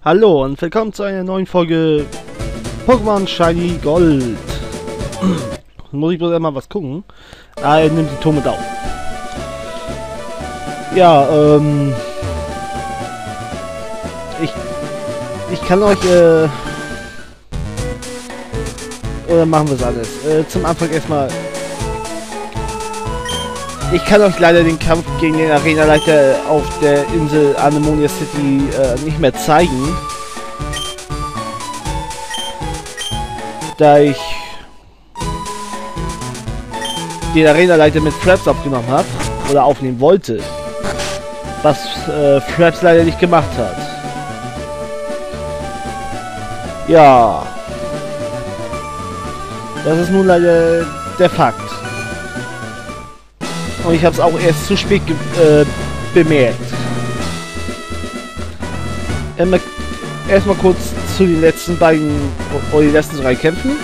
Hallo und willkommen zu einer neuen Folge Pokémon Shiny Gold. Muss ich bloß einmal was gucken. Ah, er nimmt die Ton mit auf. Ja, ich kann euch, oder machen wir es alles? Zum Anfang erstmal. Ich kann euch leider den Kampf gegen den Arenaleiter auf der Insel Anemonia City nicht mehr zeigen. Da ich den Arenaleiter mit Fraps aufgenommen habe. Oder aufnehmen wollte. Was Fraps leider nicht gemacht hat. Ja. Das ist nun leider der Fakt. Und ich habe es auch erst zu spät bemerkt. Erstmal kurz zu den letzten beiden oder die letzten 3 Kämpfen.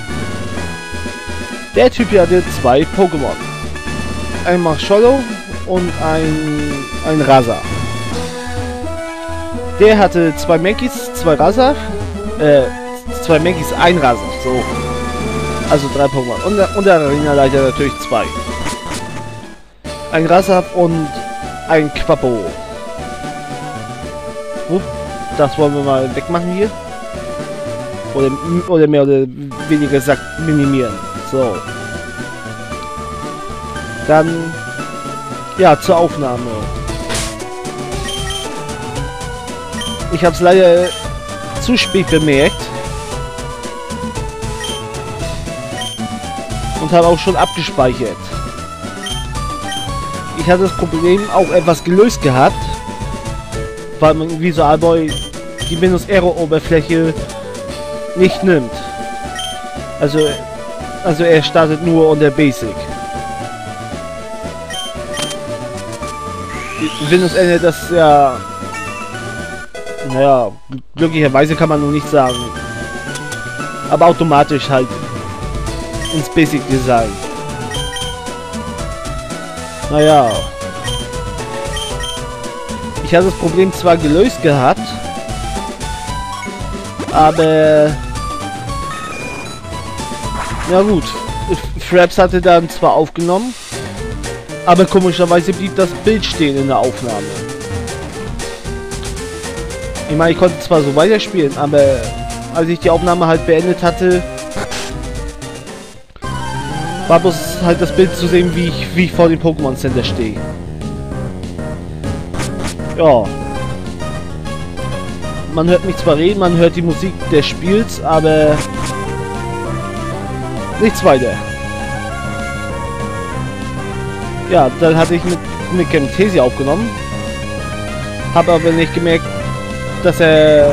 Der Typ hier hatte 2 Pokémon. Ein Marshmallow und ein Rasa. Der hatte 2 Mankeys, 2 Rasa. 2 Mankeys, 1 Rasa. So. Also 3 Pokémon. Und der Arenaleiter natürlich 2. Ein Rasab und ein Quappo. Das wollen wir mal wegmachen hier. Oder mehr oder weniger gesagt minimieren. So. Dann ja, zur Aufnahme. Ich habe es leider zu spät bemerkt. Und habe auch schon abgespeichert. Ich hatte das Problem auch etwas gelöst gehabt, weil man Visual Boy die Windows-Aero-Oberfläche nicht nimmt. Also er startet nur unter Basic. Windows ändert das ja, naja, glücklicherweise kann man nur nicht sagen, aber automatisch halt ins Basic Design. Naja. Ich hatte das Problem zwar gelöst gehabt, aber na gut. Fraps hatte dann zwar aufgenommen, aber komischerweise blieb das Bild stehen in der Aufnahme. Ich meine, ich konnte zwar so weiterspielen, aber als ich die Aufnahme halt beendet hatte, war bloß halt das Bild zu sehen, wie ich vor dem Pokémon Center stehe. Ja. Man hört mich zwar reden, man hört die Musik des Spiels, aber nichts weiter. Ja, dann hatte ich mit Camtasia aufgenommen. Habe aber nicht gemerkt, dass er,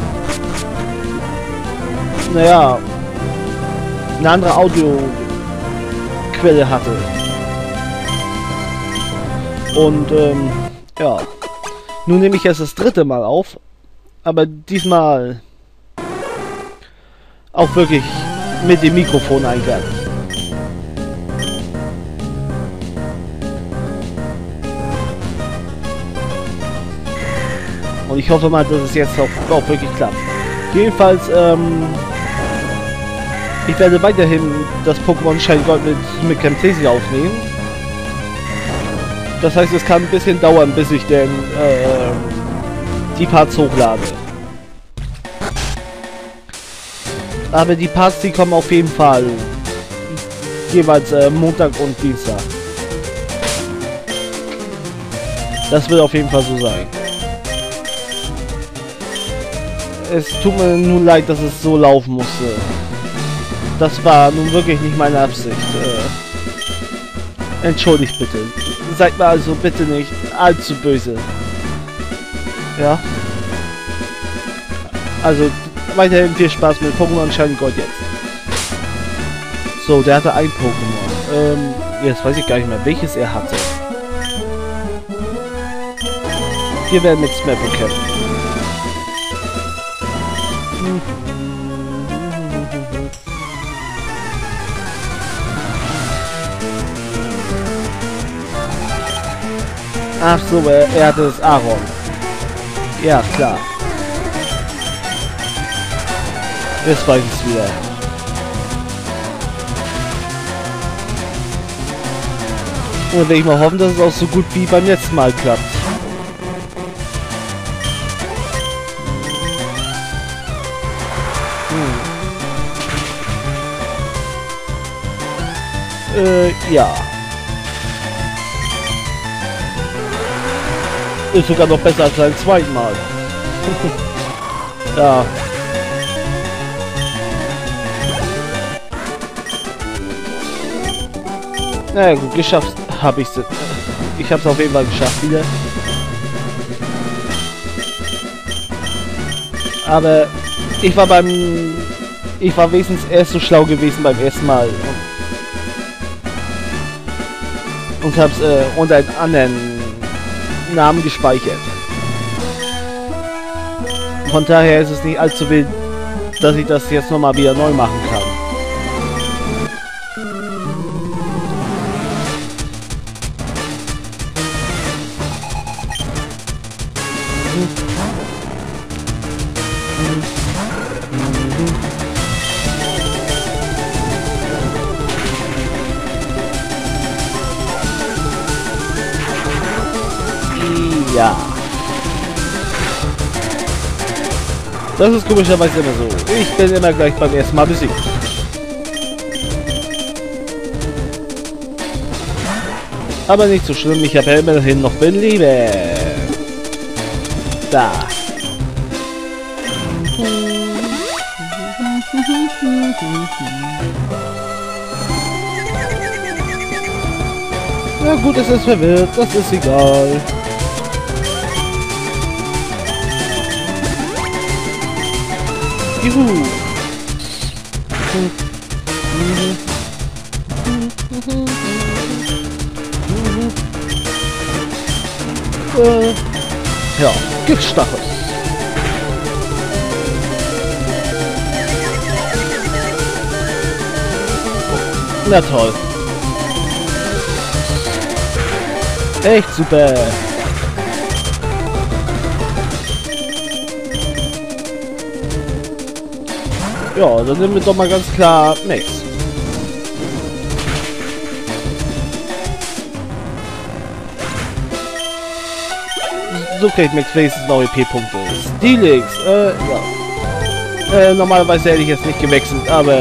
naja, eine andere Audioquelle hatte. Und ja, nun nehme ich erst das 3. Mal auf, aber diesmal auch wirklich mit dem Mikrofoneingang. Und ich hoffe mal, dass es jetzt auch wirklich klappt. Jedenfalls, ich werde weiterhin das Pokémon Shiny Gold mit Camtasia aufnehmen. Das heißt, es kann ein bisschen dauern, bis ich denn die Parts hochlade. Aber die Parts, die kommen auf jeden Fall jeweils Montag und Dienstag. Das wird auf jeden Fall so sein. Es tut mir nun leid, dass es so laufen musste. Das war nun wirklich nicht meine Absicht. Entschuldigt bitte. Seid mir also bitte nicht allzu böse. Ja. Also weiterhin viel Spaß mit Pokémon Shiny Gold jetzt. So, der hatte ein Pokémon. Jetzt weiß ich gar nicht mehr, welches er hatte. Wir werden mit Smepo kämpfen. Ach so, er hatte das Aaron. Ja, klar. Jetzt weiß ich es wieder. Und will ich mal hoffen, dass es auch so gut wie beim letzten Mal klappt. Ja. Ist sogar noch besser als beim zweiten Mal. Ja. Naja gut, geschafft habe ich es. Ich habe es auf jeden Fall geschafft wieder. Aber ich war wenigstens erst so schlau gewesen beim ersten Mal. Und habe es unter einen anderen Namen gespeichert. Von daher ist es nicht allzu wild, dass ich das jetzt nochmal wieder neu machen kann. Ja. Das ist komischerweise immer so. Ich bin immer gleich beim ersten Mal besiegt. Aber nicht so schlimm, ich habe ja immerhin noch Leben. Da. Na gut, es ist verwirrt, das ist egal. Juhu. Ja, Giftstachel. Na toll. Echt super. Ja, dann nehmen wir doch mal ganz klar Max. So kriegt Max wenigstens neue P-Punkte. Steelix, ja. Normalerweise hätte ich jetzt nicht gewechselt, aber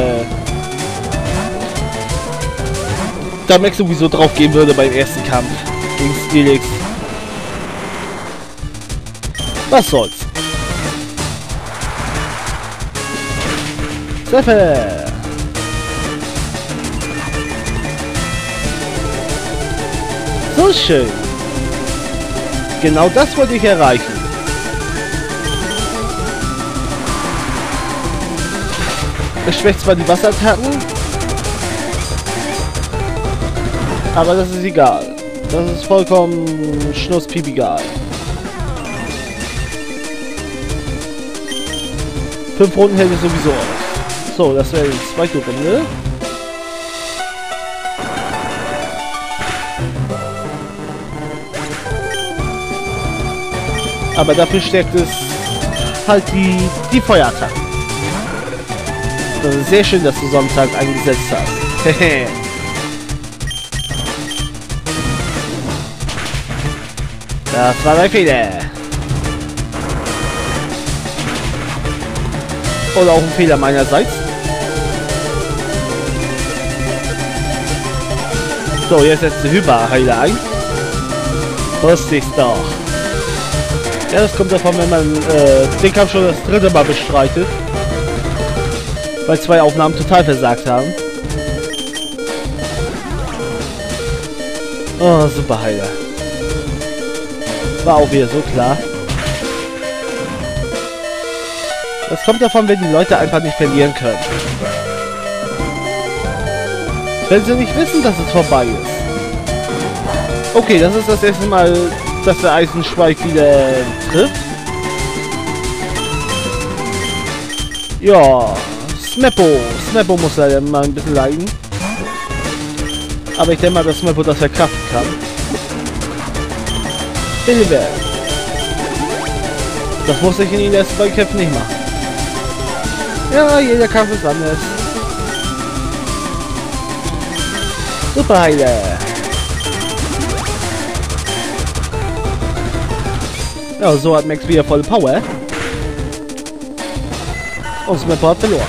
da Max sowieso drauf gehen würde beim ersten Kampf gegen Steelix. Was soll's? Treffer! So schön! Genau das wollte ich erreichen. Es schwächt zwar die Wasserattacken, aber das ist egal. Das ist vollkommen schnurzpiep egal. 5 Runden hält es sowieso aus. So, das wäre die zweite Runde. Aber dafür stärkt es halt die Feuerattacken. Das ist sehr schön, dass du Sonntag eingesetzt hast. Das war mein Fehler. Oder auch ein Fehler meinerseits. So, jetzt setzt der Hyperheiler ein. Wusste ich's doch. Ja, das kommt davon, wenn man den Kampf schon das 3. Mal bestreitet. Weil 2 Aufnahmen total versagt haben. Oh, Superheiler. War auch wieder so klar. Das kommt davon, wenn die Leute einfach nicht verlieren können. Wenn sie nicht wissen, dass es vorbei ist. Okay, das ist das erste Mal, dass der Eisenschweif wieder trifft. Ja, Smeppo muss leider mal ein bisschen leiden. Aber ich denke mal, dass Smeppo das verkraften kann. Billiger. Das muss ich in den ersten beiden Kämpfen nicht machen. Ja, jeder Kampf ist anders. Super Heile. Ja, so hat Max wieder volle Power. Und Smapper hat verloren.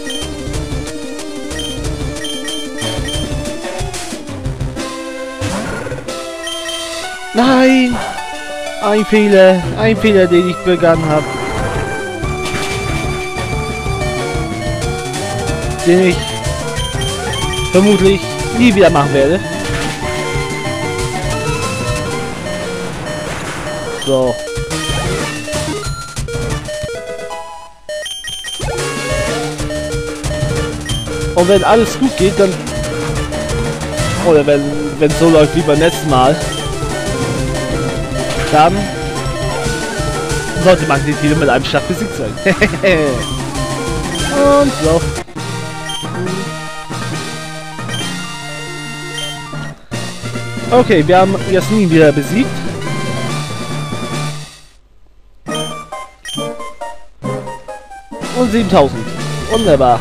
Nein! Ein Fehler, den ich begangen habe. Den ich vermutlich nie wieder machen werde. So. Und wenn alles gut geht, dann... Oder wenn es so läuft wie beim letzten Mal, dann sollte Magneto mit einem Schlag besiegt sein. Und so. Okay, wir haben Jasmin wieder besiegt. Und 7000. Wunderbar.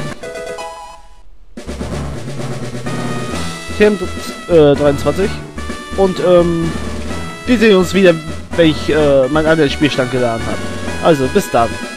TM 23. Und wir sehen uns wieder, wenn ich meinen anderen Spielstand geladen habe. Also, bis dann.